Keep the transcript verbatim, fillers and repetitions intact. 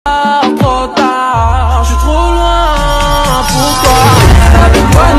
Trop tard, je suis trop loin pour toi. Avec toi